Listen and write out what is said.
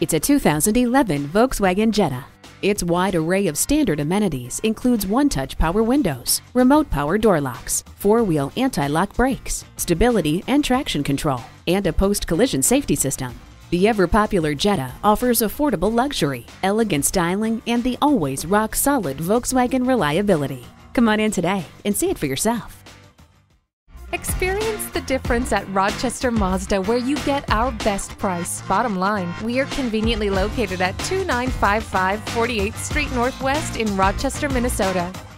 It's a 2011 Volkswagen Jetta. Its wide array of standard amenities includes one-touch power windows, remote power door locks, four-wheel anti-lock brakes, stability and traction control, and a post-collision safety system. The ever-popular Jetta offers affordable luxury, elegant styling, and the always rock-solid Volkswagen reliability. Come on in today and see it for yourself. Experience the difference at Rochester Mazda, where you get our best price. Bottom line, we are conveniently located at 2955 48th Street Northwest in Rochester, Minnesota.